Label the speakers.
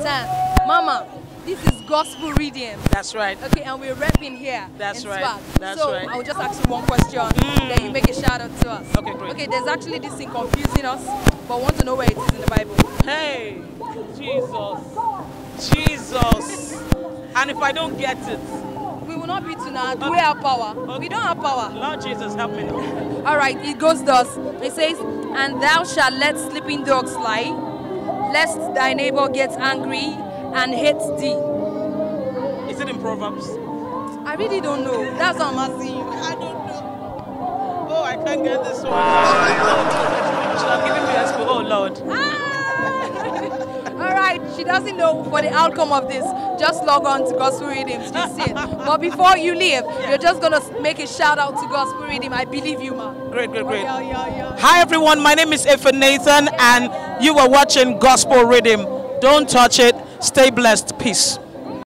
Speaker 1: 10. Mama, this is Gospel Rhythm.
Speaker 2: That's right.
Speaker 1: Okay, and we're repping here.
Speaker 2: That's right.
Speaker 1: Swag.
Speaker 2: That's
Speaker 1: so
Speaker 2: right.
Speaker 1: I will just ask you one question, then you make a shout out to us.
Speaker 2: Okay, great.
Speaker 1: Okay, there's actually this thing confusing us, but want to know where it is in the Bible.
Speaker 2: Hey, Jesus. And if I don't get it,
Speaker 1: We will not be tonight. Do we have power?
Speaker 2: Okay.
Speaker 1: We don't have power.
Speaker 2: Lord Jesus, help me now.
Speaker 1: All right, it goes thus. It says, and thou shalt let sleeping dogs lie, lest thy neighbor gets angry and hates thee.
Speaker 2: Is it in Proverbs?
Speaker 1: I really don't know. That's what I'm asking you.
Speaker 2: I don't know. Oh, I can't get this one. Should have given me a school. Oh, Lord.
Speaker 1: All right, she doesn't know for the outcome of this. Just log on to Gospel Rhythmz. You see it. But before you leave, you're just going to make a shout out to Gospel Rhythm. I believe you, ma.
Speaker 2: Great.
Speaker 1: Yeah.
Speaker 2: Hi, everyone. My name is Efe Nathan, and you are watching Gospel Rhythm. Don't touch it. Stay blessed. Peace.